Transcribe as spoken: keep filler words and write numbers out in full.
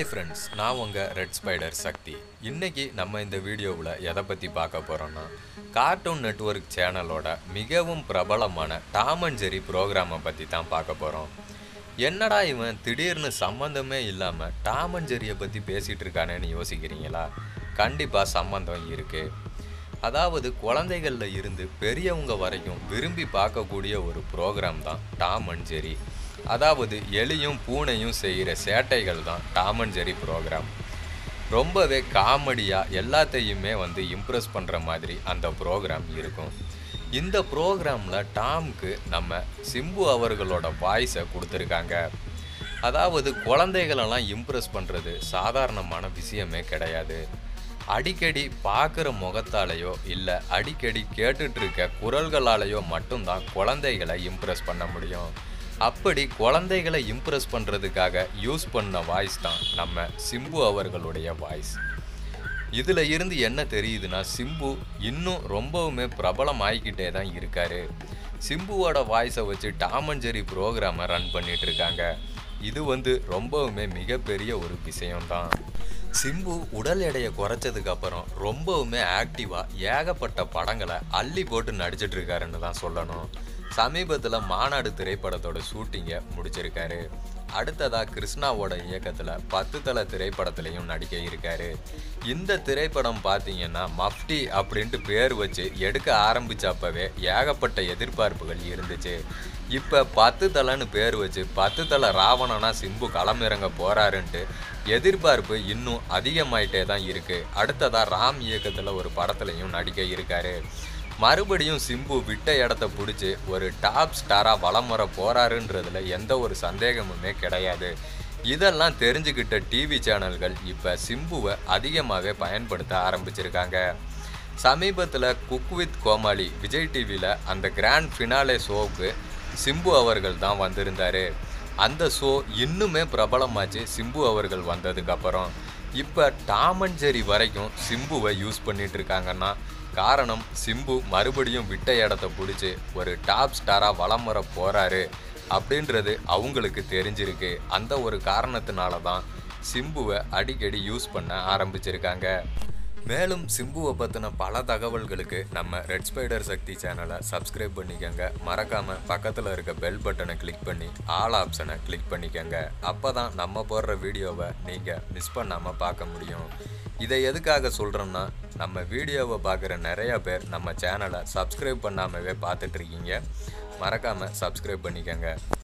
Hi friends, நான் உங்கள் red spider சக்தி. இன்றைக்கி நம்ம இந்த வீடியோவில் எதை பற்றி பார்க்க போகிறோன்னா, கார்ட்டூன் நெட்வொர்க் சேனலோட மிகவும் பிரபலமான டாம் அண்ட் ஜெர்ரி ப்ரோக்ராமை பற்றி தான் பார்க்க போகிறோம். என்னடா இவன் திடீர்னு சம்மந்தமே இல்லாமல் டாம் அண்ட் ஜெர்ரியை பற்றி பேசிகிட்டு இருக்கானேன்னு யோசிக்கிறீங்களா? கண்டிப்பாக சம்மந்தம் இருக்குது. அதாவது குழந்தைகளில் இருந்து பெரியவங்க வரைக்கும் விரும்பி பார்க்கக்கூடிய ஒரு ப்ரோக்ராம் தான் டாம் அண்ட் ஜெர்ரி. அதாவது எலியும் பூனையும் செய்கிற சேட்டைகள் தான் டாம் அண்ட் ஜெர்ரி ப்ரோக்ராம். ரொம்பவே காமெடியாக எல்லாத்தையுமே வந்து இம்ப்ரெஸ் பண்ணுற மாதிரி அந்த ப்ரோக்ராம் இருக்கும். இந்த ப்ரோக்ராமில் டாம்க்கு நம்ம சிம்பு அவர்களோட வாய்ஸை கொடுத்துருக்காங்க. அதாவது குழந்தைகளெல்லாம் இம்ப்ரெஸ் பண்ணுறது சாதாரணமான விஷயமே கிடையாது. அடிக்கடி பார்க்குற முகத்தாலேயோ இல்லை அடிக்கடி கேட்டுட்ருக்க குரல்களாலேயோ மட்டும்தான் குழந்தைகளை இம்ப்ரெஸ் பண்ண முடியும். அப்படி குழந்தைகளை இம்ப்ரெஸ் பண்ணுறதுக்காக யூஸ் பண்ண வாய்ஸ் தான் நம்ம சிம்பு அவர்களுடைய வாய்ஸ். இதில் இருந்து என்ன தெரியுதுன்னா, சிம்பு இன்னும் ரொம்பவுமே பிரபலம் ஆகிக்கிட்டே தான் இருக்கார். சிம்புவோட வாய்ஸை வச்சு டாம் அண்ட் ஜெர்ரி ப்ரோக்ராமை ரன் பண்ணிகிட்ருக்காங்க. இது வந்து ரொம்பவுமே மிகப்பெரிய ஒரு விஷயம்தான். சிம்பு உடல் எடையை குறைச்சதுக்கப்புறம் ரொம்பவுமே ஆக்டிவாக ஏகப்பட்ட படங்களை அள்ளி போட்டு நடிச்சிட்ருக்காருன்னு தான் சொல்லணும். சமீபத்தில் மாநாடு திரைப்படத்தோட ஷூட்டிங்கை முடிச்சிருக்காரு. அடுத்ததாக கிருஷ்ணாவோட இயக்கத்தில் பத்து தலை திரைப்படத்துலையும் நடிக்க இருக்காரு. இந்த திரைப்படம் பார்த்தீங்கன்னா மஃப்டி அப்படின்ட்டு பேர் வச்சு எடுக்க ஆரம்பித்தப்பவே ஏகப்பட்ட எதிர்பார்ப்புகள் இருந்துச்சு. இப்போ பத்து தலைன்னு பேர் வச்சு பத்து தலை ராவணனா சிம்பு களமிறங்க போகிறாருன்ட்டு எதிர்பார்ப்பு இன்னும் அதிகமாயிட்டே தான் இருக்குது. அடுத்ததாக ராம் இயக்கத்தில் ஒரு படத்துலையும் நடிக்க இருக்காரு. மறுபடியும் சிம்பு விட்ட இடத்த பிடிச்சி ஒரு டாப் ஸ்டாராக வலம் வர போகிறாருன்றதுல எந்த ஒரு சந்தேகமுமே கிடையாது. இதெல்லாம் தெரிஞ்சுக்கிட்ட டிவி சேனல்கள் இப்போ சிம்புவை அதிகமாகவே பயன்படுத்த ஆரம்பிச்சிருக்காங்க. சமீபத்தில் குக் வித் கோமாளி விஜய் டிவியில் அந்த கிராண்ட் ஃபினாலே ஷோவுக்கு சிம்பு அவர்கள் தான் வந்திருந்தார். அந்த ஷோ இன்னுமே பிரபலமாச்சு சிம்பு அவர்கள் வந்ததுக்கப்புறம். இப்போ டாம் அண்ட் ஜெர்ரி வரைக்கும் சிம்புவை யூஸ் பண்ணிகிட்டு இருக்காங்கன்னா காரணம், சிம்பு மறுபடியும் விட்ட இடத்த பிடிச்சி ஒரு டாப் ஸ்டாராக வலம் வர போகிறாரு அப்படின்றது அவங்களுக்கு தெரிஞ்சிருக்கு. அந்த ஒரு காரணத்தினால தான் சிம்புவை அடிக்கடி யூஸ் பண்ண ஆரம்பிச்சிருக்காங்க. மேலும் சிம்புவை பற்றின பல தகவல்களுக்கு நம்ம ரெட் ஸ்பைடர் சக்தி சேனலை சப்ஸ்கிரைப் பண்ணிக்கோங்க. மறக்காமல் பக்கத்தில் இருக்க பெல் பட்டனை கிளிக் பண்ணி ஆல் ஆப்ஷனை கிளிக் பண்ணிக்கோங்க. அப்போ தான் நம்ம போடுற வீடியோவை நீங்கள் மிஸ் பண்ணாமல் பார்க்க முடியும். இதை எதுக்காக சொல்கிறோன்னா, நம்ம வீடியோவை பார்க்குற நிறையா பேர் நம்ம சேனலை சப்ஸ்கிரைப் பண்ணாமவே பார்த்துட்ருக்கீங்க. மறக்காமல் சப்ஸ்கிரைப் பண்ணிக்கோங்க.